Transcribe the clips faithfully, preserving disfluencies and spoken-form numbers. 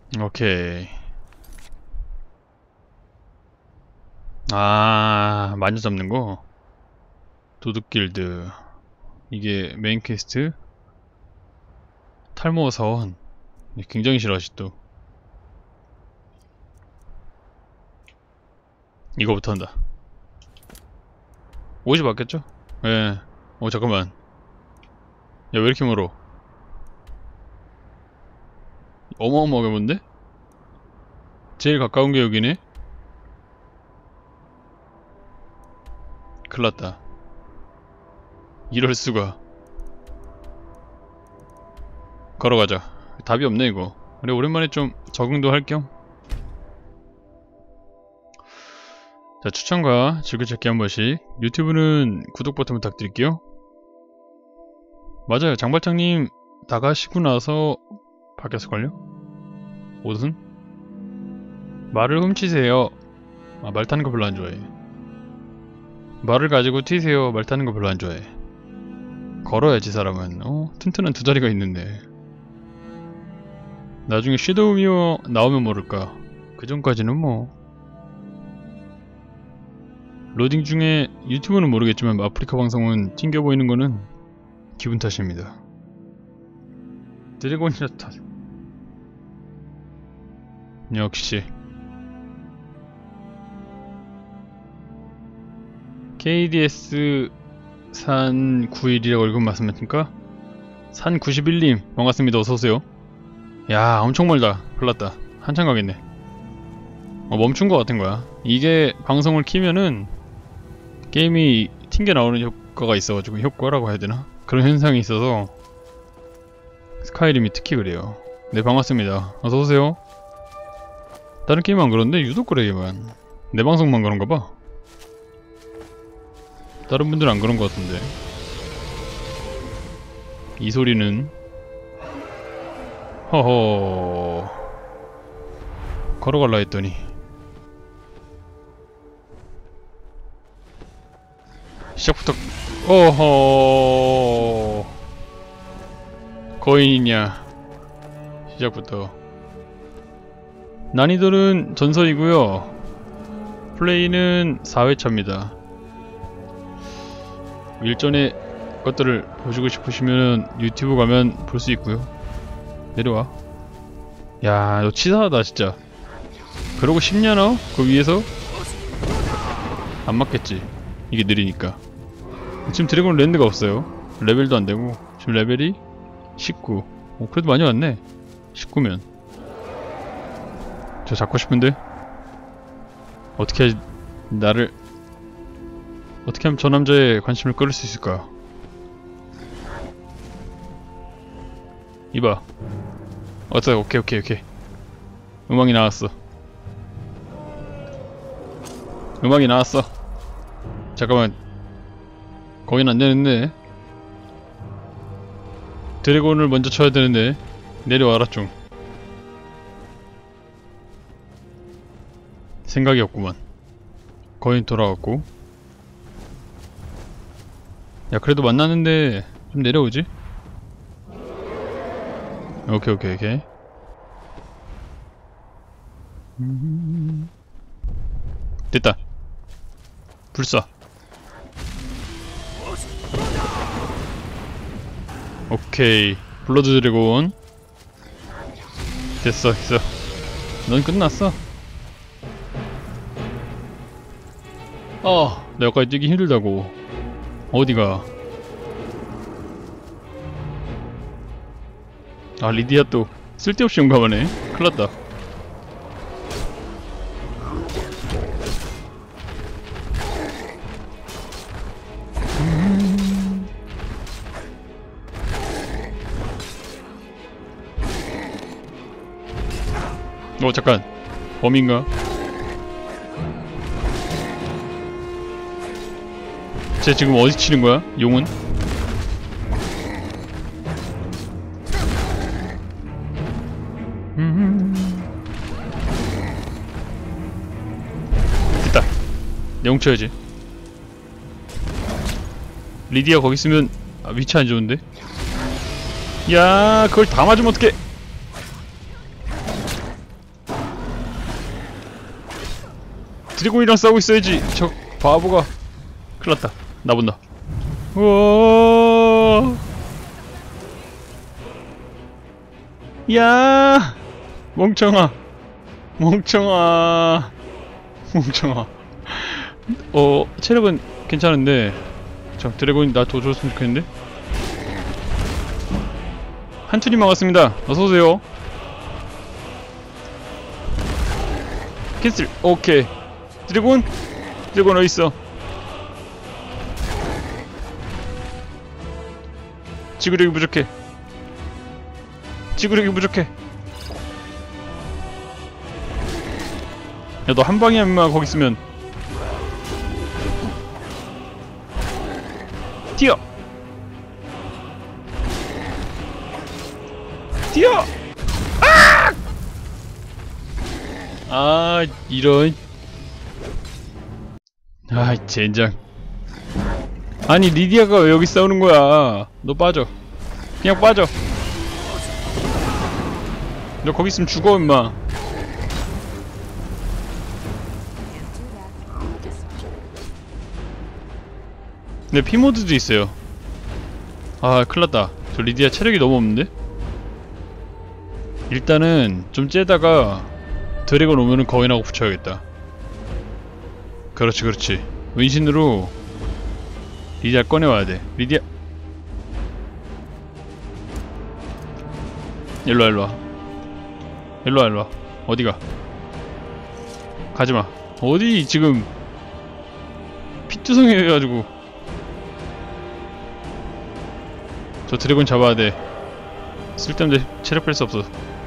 오케이. 아, 마녀 잡는 거? 도둑길드. 이게 메인 퀘스트? 탈모 사원. 굉장히 싫어하시 또. 이거부터 한다. 오십 맞겠죠? 예. 어, 잠깐만. 야, 왜 이렇게 멀어? 어마어마하게 먼데? 제일 가까운 게 여기네? 큰일났다. 이럴수가. 걸어가자. 답이 없네 이거. 그래, 오랜만에 좀 적응도 할 겸. 자, 추천과 즐겨찾기 한 번씩. 유튜브는 구독 버튼 부탁드릴게요. 맞아요, 장발장님 나가시고 나서 바뀌었을걸요? 옷은? 말을 훔치세요. 아, 말 타는 거 별로 안 좋아해. 말을 가지고 튀세요. 말 타는 거 별로 안 좋아해. 걸어야지 사람은. 어? 튼튼한 두 다리가 있는데. 나중에 섀도우미어 나오면 모를까. 그 전까지는 뭐. 로딩 중에 유튜브는 모르겠지만 아프리카 방송은 튕겨 보이는 거는 기분 탓입니다. 드래곤이라 탓. 역시. 케이디에스 산 구십일이라고 읽으면 맞습니까? 산 구십일님 반갑습니다. 어서오세요. 야, 엄청 멀다. 큰일났다. 한참 가겠네. 어, 멈춘 것 같은 거야. 이게 방송을 키면은 게임이 튕겨 나오는 효과가 있어가지고, 효과라고 해야 되나? 그런 현상이 있어서 스카이림이 특히 그래요. 네, 반갑습니다. 어서오세요. 다른 게임은 안 그런데 유독 그래. 얘만 내 방송만 그런가봐. 다른 분들은 안 그런 것 같은데. 이 소리는 허허. 걸어갈라 했더니 시작부터 어허. 거인이냐. 시작부터 난이도는 전설이고요. 플레이는 사 회차입니다. 일전의 것들을 보시고 싶으시면 유튜브 가면 볼 수 있고요. 내려와. 야, 너 치사하다 진짜. 그러고 싶냐 너? 그 위에서? 안 맞겠지. 이게 느리니까. 지금 드래곤 랜드가 없어요. 레벨도 안 되고. 지금 레벨이 십구. 어, 그래도 많이 왔네. 십구면 저 잡고 싶은데 어떻게 나를 어떻게 하면 저 남자의 관심을 끌을 수 있을까? 이봐. 어때? 오케이 오케이 오케이. 음악이 나왔어. 음악이 나왔어. 잠깐만. 거긴 안 되는데. 드래곤을 먼저 쳐야 되는데. 내려와라 좀. 생각이 없구만. 거인 돌아왔고. 야, 그래도 만났는데 좀 내려오지? 오케이 오케이 오케이. 음... 됐다. 불사. 오케이. 블러드 드래곤. 됐어 됐어. 넌 끝났어. 아, 나 여기까지 뛰기 힘들다고. 어디가? 아, 리디아 또 쓸데없이 용감하네. 큰일났다. 어, 잠깐. 범인가? 쟤 지금 어디 치는 거야? 용은? 됐다. 용 쳐야지. 리디아 거기 있으면 아, 위치 안 좋은데? 야, 그걸 다 맞으면 어떡해? 드래곤이랑 싸우고 있어야지. 저 바보가. 큰일났다. 나 본다. 우와. 야, 멍청아, 멍청아, 멍청아. 어, 체력은 괜찮은데, 저 드래곤이 나 도와줬으면 좋겠는데. 한춘이 막았습니다. 어서 오세요. 캔슬. 오케이. 드래곤, 드래곤 어디 있어? 지구력이 부족해. 지구력이 부족해. 야, 너 한 방이야, 임마. 거기 있으면. 뛰어! 뛰어! 아! 아, 이런. 아, 젠장. 아니, 리디아가 왜 여기 싸우는 거야? 너 빠져. 그냥 빠져. 너 거기 있으면 죽어, 임마. 네, 피모드도 있어요. 아, 큰일났다. 저 리디아 체력이 너무 없는데? 일단은 좀 째다가 드래곤 오면은 거인하고 붙여야겠다. 그렇지, 그렇지. 은신으로 리디아 꺼내와야 돼. 리디아. 일로와, 일로와. 일로와, 일로와. 어디가? 가지마. 어디 지금 피투성이 해가지고. 저 드래곤 잡아야 돼. 쓸데없는데 체력 뺄 수 없어.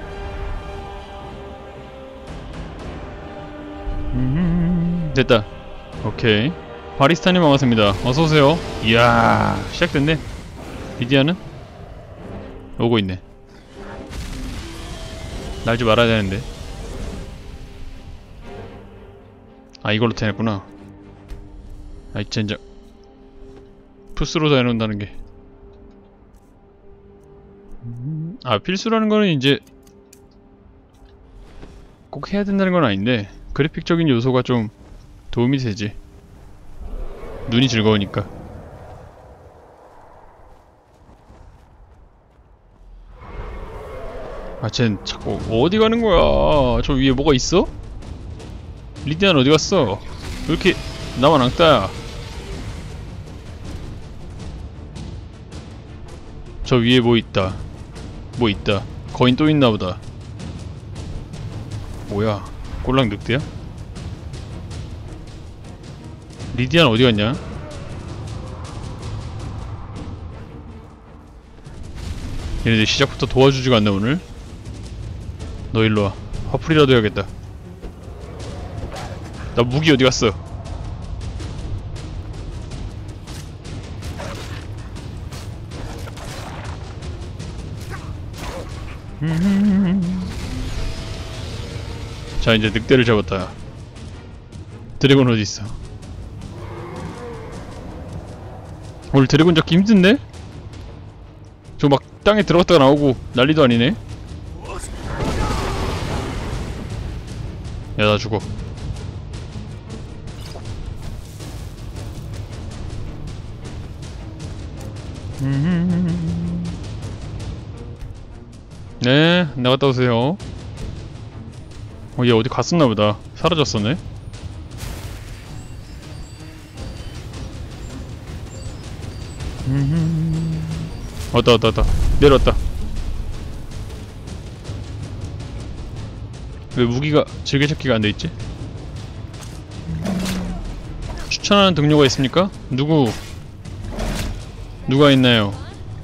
음, 됐다. 오케이. 바리스타님 반갑습니다. 어서오세요. 이야, 시작됐네. 리디아는? 오고 있네. 날지 말아야 되는데. 아, 이걸로 되냈구나. 아이, 젠장. 푸스로 다 해놓는다는 게. 아, 필수라는 거는 이제 꼭 해야 된다는 건 아닌데, 그래픽적인 요소가 좀 도움이 되지. 눈이 즐거우니까. 아, 쟨 자꾸 어디 가는 거야? 저 위에 뭐가 있어? 리디아는 어디 갔어? 왜 이렇게 나만 앙따야? 저 위에 뭐 있다. 뭐 있다. 거인 또 있나 보다. 뭐야? 꼴랑 늑대야? 리디아는 어디 갔냐? 얘네들 시작부터 도와주지가 않네 오늘. 너 일로와. 화풀이라도 해야겠다. 나 무기 어디 갔어? 자, 이제 늑대를 잡았다. 드래곤 어디 있어? 오늘 드래곤 잡기 힘든데? 저 막 땅에 들어갔다가 나오고 난리도 아니네? 야, 나 죽어. 네, 나갔다 오세요. 어, 얘 어디 갔었나보다. 사라졌었네. 왔다 왔다 왔다. 내려왔다. 왜 무기가 즐겨찾기가 안돼있지? 추천하는 동료가 있습니까? 누구? 누가 있나요?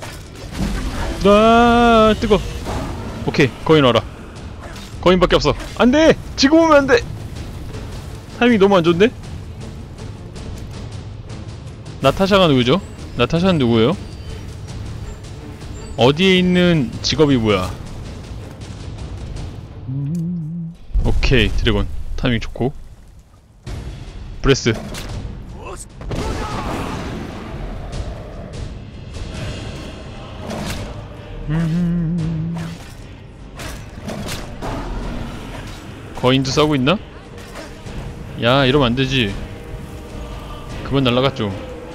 아, 뜨거. 오케이, 거인 와라. 거인밖에 없어. 안돼! 지금 오면 안돼! 타이밍이 너무 안좋은데? 나타샤가 누구죠? 나타샤는 누구예요? 어디에 있는 직업이 뭐야? 오케이, 드래곤. 타이밍 좋고. 브레스. 거인도 싸우고 있나? 야 이러면 안되지. 그만 날라가 좀.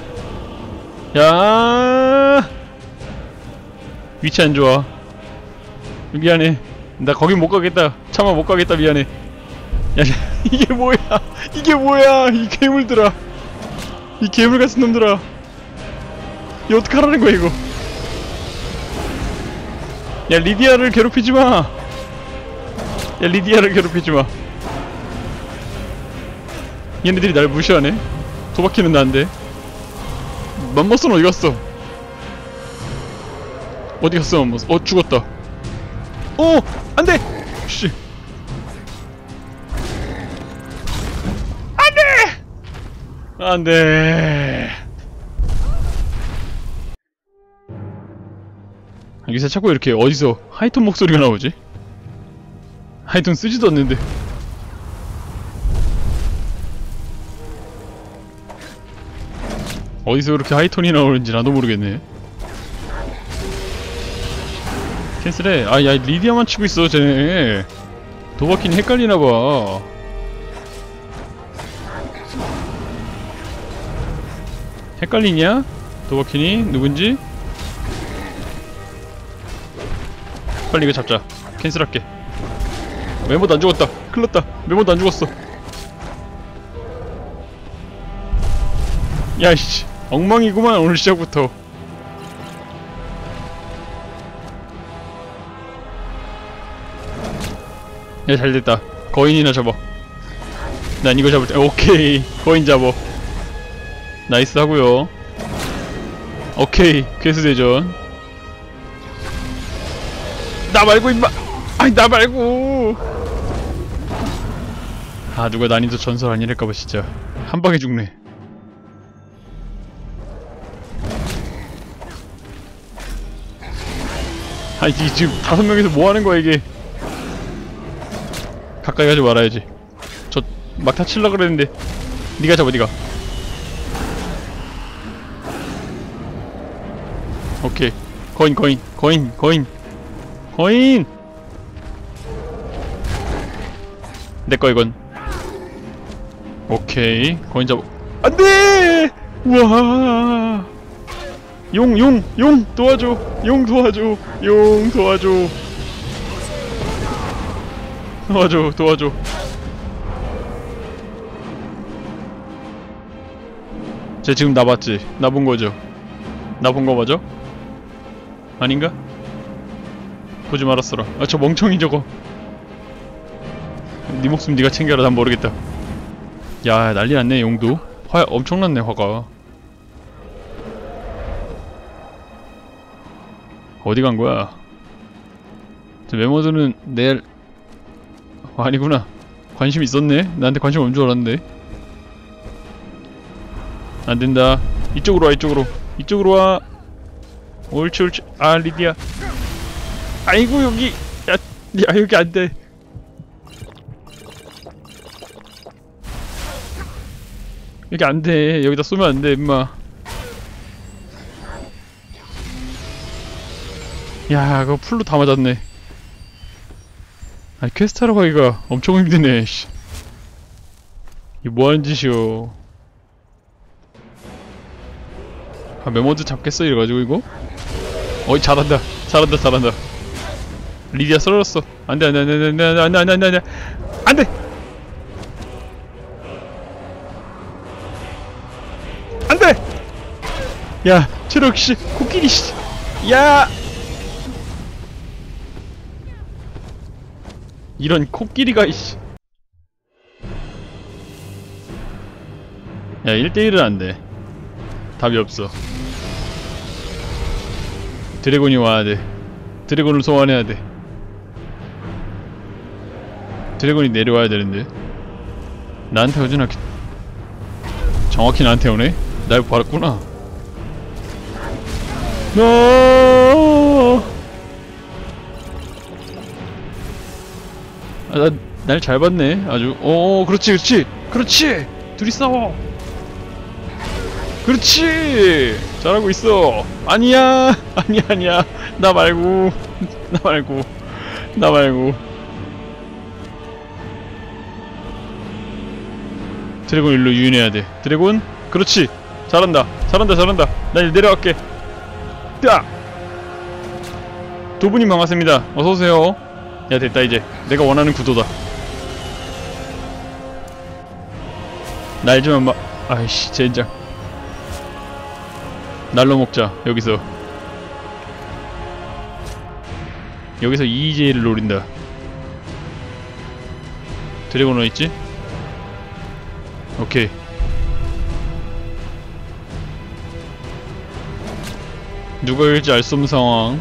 야 위치 안좋아. 미안해. 나 거긴 못가겠다. 차마 못가겠다. 미안해. 야 이게 뭐야. 이게 뭐야. 이 괴물들아. 이 괴물같은 놈들아. 이 어떡하라는 거야 이거. 야 리디아를 괴롭히지마. 야 리디아를 괴롭히지마. 얘네들이 날 무시하네. 도박키는 나인데. 맘머스는 어디갔어? 어디갔어 맘머스. 어 죽었다. 어 안돼. 씨 안돼. 안돼. 여기서 자꾸 이렇게 어디서 하이톤 목소리가 나오지? 하이톤 쓰지도 않는데. 어디서 그렇게 하이톤이 나오는지 나도 모르겠네. 캔슬해. 아, 야, 리디아만 치고 있어, 쟤네. 도박키니 헷갈리나봐. 헷갈리냐? 도박키니? 누군지? 빨리 이거 잡자. 캔슬할게. 메모도 안 죽었다. 큰일났다. 메모도 안 죽었어. 야이씨. 엉망이구만 오늘 시작부터. 야 잘됐다. 거인이나 잡아. 난 이거 잡을 때 오케이. 거인 잡어. 나이스 하고요. 오케이. 괴수대전. 나 말고 임마. 아니 나 말고. 아 누가 난이도 전설 아니랄까봐 진짜 한방에 죽네. 아 이게 지금 다섯 명이서 뭐하는 거야 이게. 가까이 가지 말아야지. 저 막타 칠라 그랬는데. 니가 잡아 니가. 오케이. 거인 거인 거인 거인 거인. 내꺼 이건. 오케이. 거인 잡아. 안돼. 우와. 용 용 용 도와줘. 용 도와줘. 용 도와줘. 도와줘 도와줘. 쟤 지금 나 봤지? 나 본 거죠? 나 본 거 맞아? 아닌가? 보지 말았어라. 아 저 멍청이 저거. 네 목숨 네가 챙겨라. 난 모르겠다. 야 난리 났네. 용도 화 엄청났네 화가. 어디 간 거야? 저 메모드는 내일 어, 아니구나. 관심 있었네. 나한테 관심 없는 줄 알았는데. 안 된다. 이쪽으로 와. 이쪽으로. 이쪽으로 와. 옳지 옳지. 아 리디아. 아이고 여기. 야, 야 여기 안 돼. 여기 안 돼. 여기다 쏘면 안 돼, 임마. 야, 그거 풀로 다 맞았네. 아니, 퀘스트하러 가기가 엄청 힘드네, 씨. 이게 뭐하는 짓이여. 아, 메모드 잡겠어, 이래가지고, 이거? 어이, 잘한다. 잘한다, 잘한다. 리디아 쓰러졌어. 안 돼, 안 돼, 안 돼, 안 돼, 안 돼, 안 돼, 안 돼, 안 돼, 안 돼. 안 돼! 안 돼! 야, 체력, 씨. 코끼리, 씨. 야! 이런 코끼리가 이씨. 야 일 대 일은 안돼. 답이 없어. 드래곤이 와야돼. 드래곤을 소환해야돼. 드래곤이 내려와야 되는데. 나한테 오진 않겠. 정확히 나한테 오네? 날 봤구나. 노. 아, 나, 날 잘 봤네, 아주. 오, 그렇지, 그렇지, 그렇지! 둘이 싸워! 그렇지! 잘하고 있어! 아니야! 아니야, 아니야! 나 말고, 나 말고, 나 말고. 드래곤 일로 유인해야 돼. 드래곤 그렇지. 잘한다 잘한다 잘한다. 나 이제 내려갈게. 딱 도부님 반갑습니다. 어서오세요. 야 됐다. 이제 내가 원하는 구도다. 날 좀 막 아이씨 젠장. 날로 먹자. 여기서 여기서 이지를 노린다. 드래곤 어딨지? 오케이. 누가 일지 알 수 없는 상황.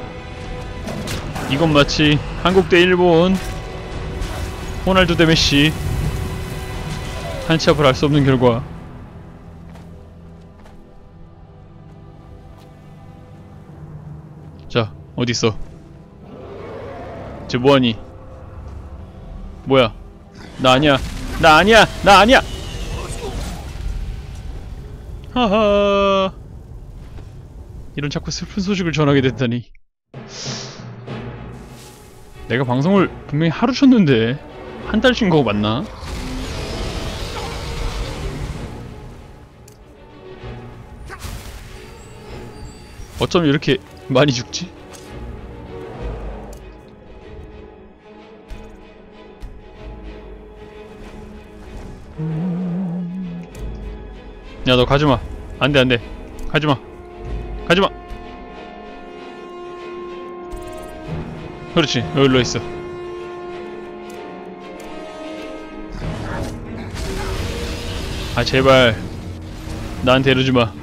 이건 마치 한국 대 일본, 호날두 대 메시. 한 치 앞을 알 수 없는 결과. 자, 어딨어? 쟤 뭐하니? 뭐야? 나 아니야. 나 아니야. 나 아니야. 하하. 이런 자꾸 슬픈 소식을 전하게 됐다니. 내가 방송을 분명히 하루 쳤는데 한 달 쉰 거 맞나? 어쩜 이렇게 많이 죽지? 야 너 가지마. 안돼 안돼. 가지마. 가지마. 그렇지. 여기로 있어. 아 제발 나한테 이러지마.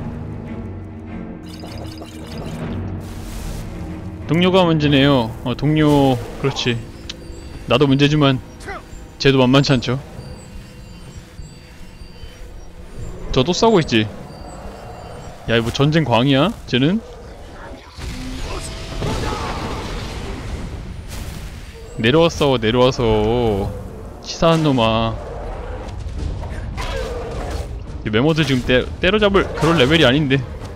동료가 문제네요. 어 동료. 그렇지. 나도 문제지만 쟤도 만만치 않죠. 저 또 싸우고 있지. 야 이거 전쟁 광이야? 쟤는? 내려왔어. 내려와서 치사한 놈아. 이 메모드 지금 때, 때려잡을 그런 레벨이 아닌데.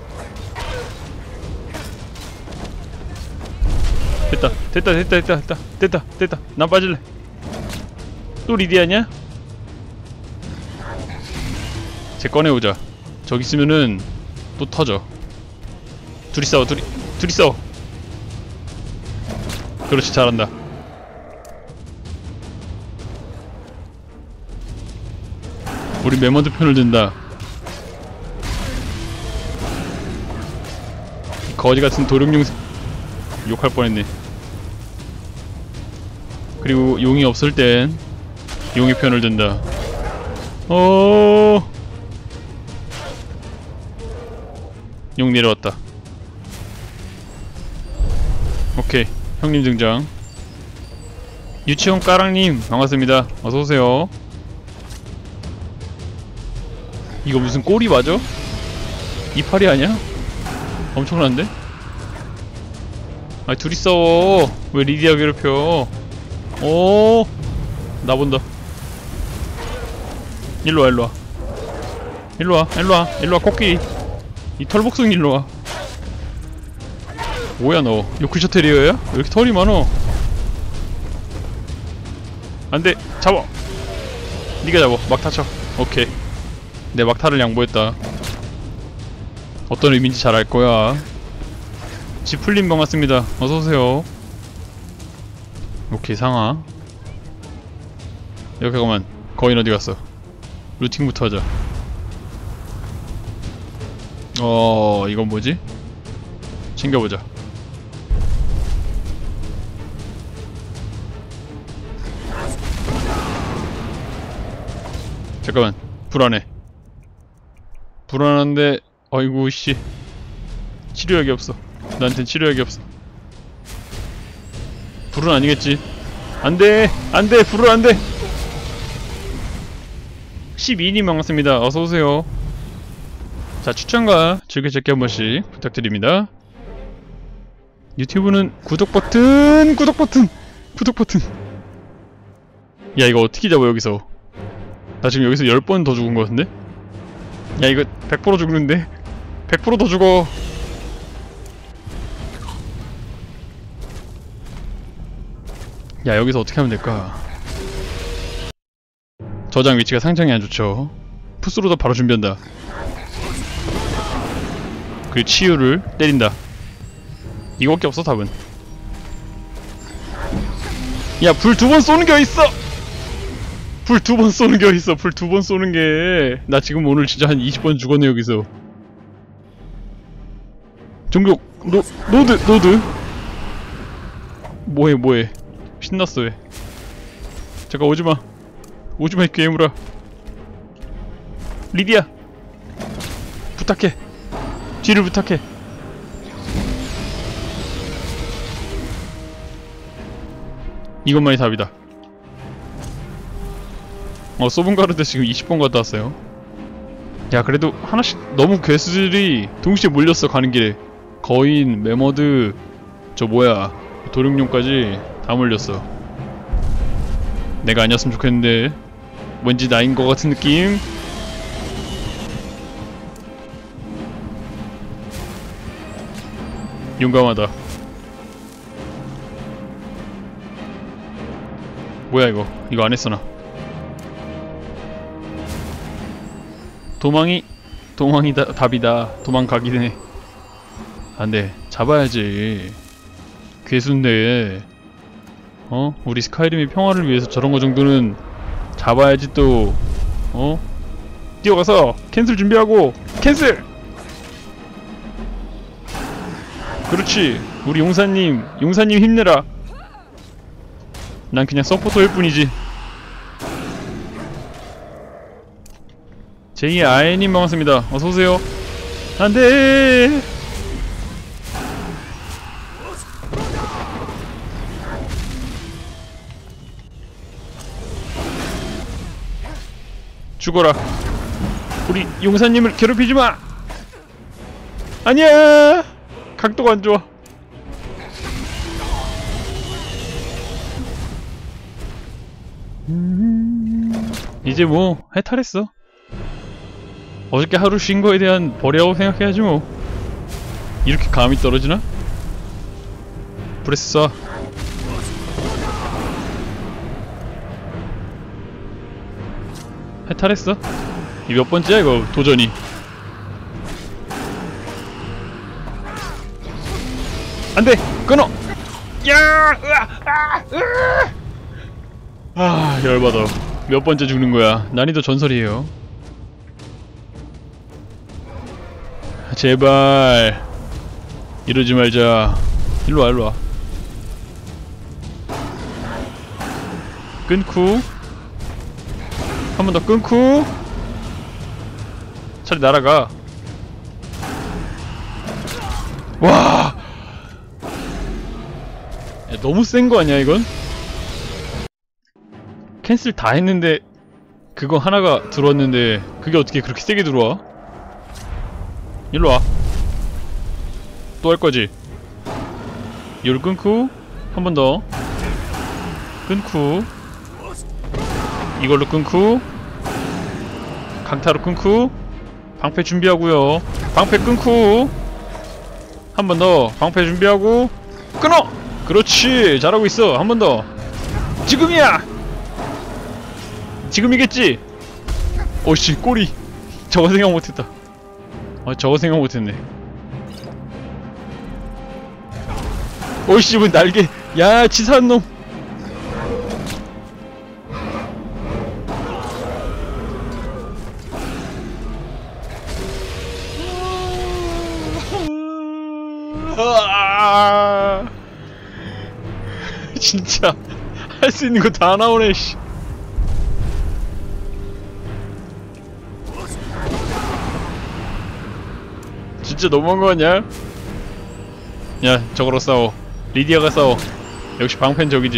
됐다 됐다 됐다 됐다 됐다 됐다 됐다. 난 빠질래. 또 리디아냐? 쟤 꺼내오자. 저기 있으면은 또 터져. 둘이 싸워. 둘이 둘이 싸워. 그렇지. 잘한다. 우리 메모드 편을 든다. 이 거지같은 도룡용 욕할 뻔했네. 그리고 용이 없을 땐 용의 편을 든다. 어. 용 내려왔다. 오케이. 형님 등장. 유치원 까랑님 반갑습니다. 어서오세요. 이거 무슨 꼬리 맞아? 이파리 아니야? 엄청난데? 아니 둘이 싸워. 왜 리디아 괴롭혀? 오, 나 본다. 일로와 일로와 일로와 일로와 일로와 코끼리. 이 털복숭이 일로와. 뭐야 너? 요크셔 테리어야? 왜 이렇게 털이 많어? 안돼. 잡아. 니가 잡아. 막타 쳐. 오케이. 내 막타를 양보했다. 어떤 의미인지 잘 알거야. 지풀님 반갑습니다. 어서오세요. 오케이. 상하. 여기 가만. 거인 어디갔어? 루팅부터 하자. 어... 이건 뭐지? 챙겨보자. 잠깐만. 불안해. 불안한데 어이구 씨. 치료약이 없어. 나한텐 치료약이 없어. 불은 아니겠지. 안돼 안돼. 불은 안돼. 십이 님 반갑습니다. 어서오세요. 자 추천과 즐겨찾기 한번씩 부탁드립니다. 유튜브는 구독 버튼 구독 버튼 구독 버튼. 야 이거 어떻게 잡아 여기서. 나 지금 여기서 열 번 더 죽은 거 같은데? 야 이거 백 퍼센트 죽는데? 백 퍼센트 더 죽어. 야 여기서 어떻게 하면 될까? 저장 위치가 상당히 안좋죠. 푸스로도 바로 준비한다. 그리고 치유를 때린다. 이거밖에 없어 답은. 야, 불 두 번 쏘는 게 어딨어! 불 두 번 쏘는 게 어딨어. 불 두 번 쏘는 게. 나 지금 오늘 진짜 한 이십 번 죽었네 여기서. 종족 노, 노드 노드 뭐해 뭐해. 신났어 왜. 잠깐 오지마. 오지마 이 괴물아. 리디야 부탁해. 뒤를 부탁해. 이것만이 답이다. 어, 소분가르드 지금 이십 번 갔다 왔어요. 야, 그래도 하나씩 너무 괴수들이 동시에 몰렸어. 가는 길에 거인, 메머드, 저 뭐야 도룡룡까지 다 몰렸어. 내가 아니었으면 좋겠는데. 왠지 나인 것 같은 느낌. 용감하다. 뭐야 이거. 이거 안 했어 나. 도망이 도망이 다, 답이다. 도망가긴 해. 안돼. 잡아야지. 괴수인데. 어? 우리 스카이림의 평화를 위해서 저런거 정도는 잡아야지 또. 어? 뛰어가서 캔슬 준비하고. 캔슬! 그렇지. 우리 용사님 용사님 힘내라. 난 그냥 서포터일 뿐이지. 제이의 아이님 반갑습니다. 어서오세요. 안돼. 죽어라. 우리 용사님을 괴롭히지마. 아니야. 각도가 안좋아. 음... 이제 뭐 해탈했어. 어저께 하루 쉰 거에 대한 벌이라고 생각해야지 뭐. 이렇게 감이 떨어지나? 브레스 쏴. 해탈했어. 이 몇 번째야 이거 도전이. 안돼! 끊어! 야! 으아! 아! 으아! 아, 열받아. 몇 번째 죽는 거야. 난이도 전설이에요. 제발 이러지 말자. 일로와 일로와. 끊고 한 번 더 끊고. 차라리 날아가. 와! 야, 너무 센 거 아니야 이건? 캔슬 다 했는데 그거 하나가 들어왔는데 그게 어떻게 그렇게 세게 들어와? 일로와. 또 할거지? 이걸 끊고 한 번 더 끊고 이걸로 끊고 강타로 끊고 방패 준비하고요. 방패 끊고 한 번 더 방패 준비하고 끊어! 그렇지! 잘하고 있어. 한 번 더. 지금이야! 지금이겠지? 오씨 꼬리. 저거 생각 못했다. 아 저거 생각 못했네. 오씨 뭐 날개. 야 치사한 놈. 진짜 할 수 있는 거 다 나오네 씨. 진짜 너무한 거 아니야? 야 저거로 싸워. 리디아가 싸워. 역시 방패는 저기지.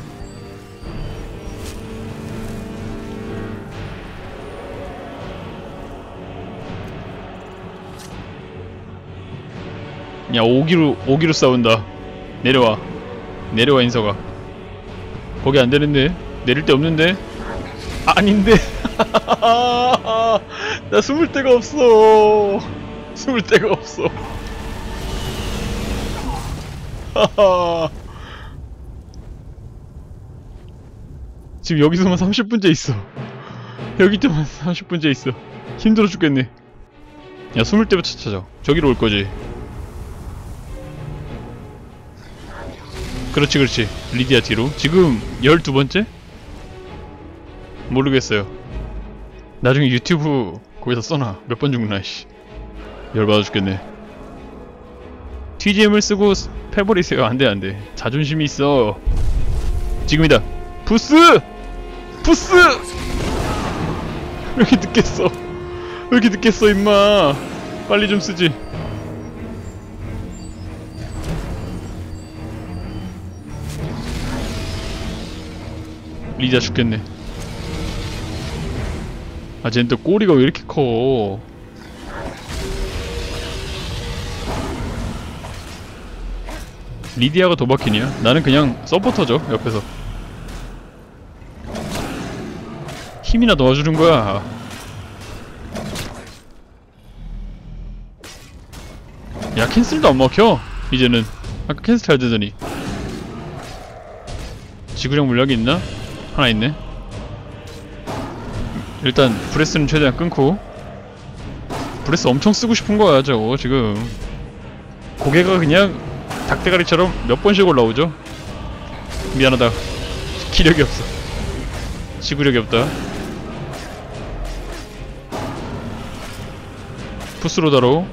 야 오기로 오기로 싸운다. 내려와. 내려와 인서가. 거기 안되는데. 내릴 데 없는데. 아, 아닌데. 나 숨을 데가 없어. 숨을 데가 없어. 지금 여기서만 삼십 분째 있어. 여기 때만 삼십 분째 있어. 힘들어 죽겠네. 야, 숨을 때부터 찾아. 저기로 올 거지. 그렇지, 그렇지. 리디아 뒤로. 지금 열두 번째? 모르겠어요. 나중에 유튜브 거기서 써놔. 몇 번 죽나, 씨. 열받아 죽겠네. 티지엠을 쓰고 패버리세요. 안돼, 안돼. 자존심이 있어. 지금이다. 부스! 부스! 왜 이렇게 늦게 써? 왜 이렇게 늦게 써, 임마. 빨리 좀 쓰지. 리자 죽겠네. 아, 쟤는 또 꼬리가 왜 이렇게 커? 리디아가 도박이냐? 나는 그냥 서포터죠, 옆에서. 힘이나 넣어주는 거야. 야, 캔슬도 안 먹혀, 이제는. 아까 캔슬 잘 되더니. 지구력 물약이 있나? 하나 있네. 일단 브레스는 최대한 끊고. 브레스 엄청 쓰고 싶은 거야 저거 지금. 고개가 그냥 닭대가리처럼 몇 번씩 올라오죠. 미안하다. 기력이 없어. 지구력이 없다. 푸스로다로.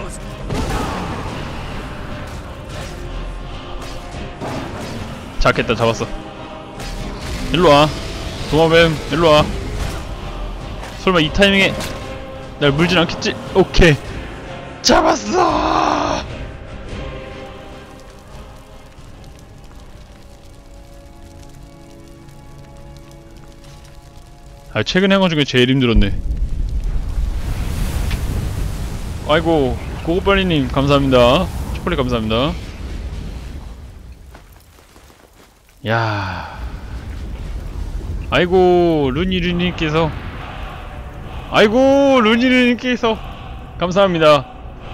잡겠다. 잡았어. 일로와. 도마뱀 일로와. 설마 이 타이밍에 날 물진 않겠지? 오케이. 잡았어. 아, 최근에 한 거 중에 제일 힘들었네. 아이고, 고고빨리님 감사합니다. 초콜릿 감사합니다. 야, 아이고 루니루님께서, 아이고 루니루님께서 감사합니다.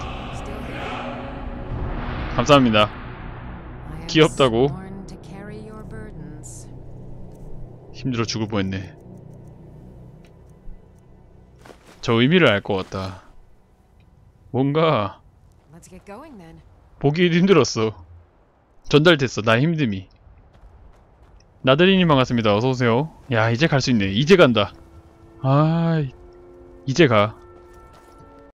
감사합니다. 귀엽다고. 힘들어 죽을 뻔했네. 저 의미를 알 것 같다. 뭔가 보기 힘들었어. 전달됐어, 나의 힘듦이. 나들이님 반갑습니다. 어서오세요. 야, 이제 갈 수 있네. 이제 간다. 아, 이제 가.